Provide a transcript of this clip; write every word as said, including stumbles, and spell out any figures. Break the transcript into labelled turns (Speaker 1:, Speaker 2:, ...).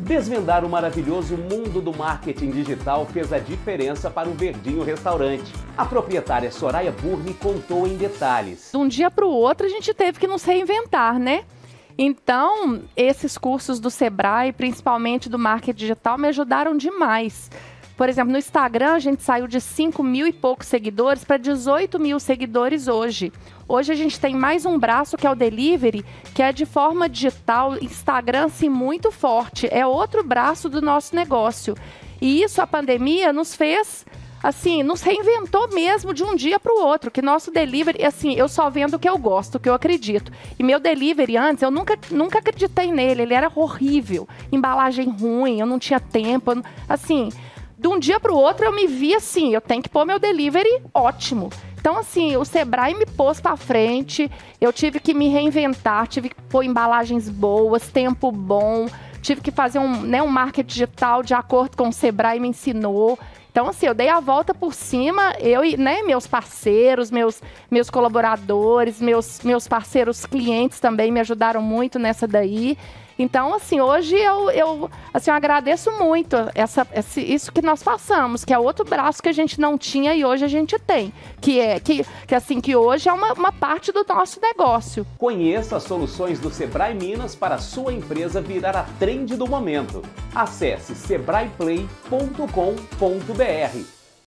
Speaker 1: Desvendar o maravilhoso mundo do marketing digital fez a diferença para o Verdinho Restaurante. A proprietária Soraya Burni contou em detalhes.
Speaker 2: De um dia para o outro a gente teve que nos reinventar, né? Então, esses cursos do Sebrae, principalmente do marketing digital, me ajudaram demais. Por exemplo, no Instagram a gente saiu de cinco mil e poucos seguidores para dezoito mil seguidores hoje. Hoje a gente tem mais um braço que é o delivery, que é de forma digital, Instagram assim, muito forte. É outro braço do nosso negócio. E isso a pandemia nos fez, assim, nos reinventou mesmo de um dia para o outro. Que nosso delivery, assim, eu só vendo o que eu gosto, o que eu acredito. E meu delivery antes, eu nunca, nunca acreditei nele, ele era horrível. Embalagem ruim, eu não tinha tempo, eu, assim... De um dia para o outro eu me vi assim, eu tenho que pôr meu delivery ótimo. Então assim, o Sebrae me pôs para frente, eu tive que me reinventar, tive que pôr embalagens boas, tempo bom, tive que fazer um, né, um marketing digital de acordo com o Sebrae me ensinou. Então assim, eu dei a volta por cima, eu e né, meus parceiros, meus, meus colaboradores, meus, meus parceiros clientes também me ajudaram muito nessa daí. Então, assim, hoje eu, eu, assim, eu agradeço muito essa, esse, isso que nós passamos, que é outro braço que a gente não tinha e hoje a gente tem, que é que, que, assim, que hoje é uma, uma parte do nosso negócio.
Speaker 1: Conheça as soluções do Sebrae Minas para a sua empresa virar a trend do momento. Acesse sebrae play ponto com ponto br.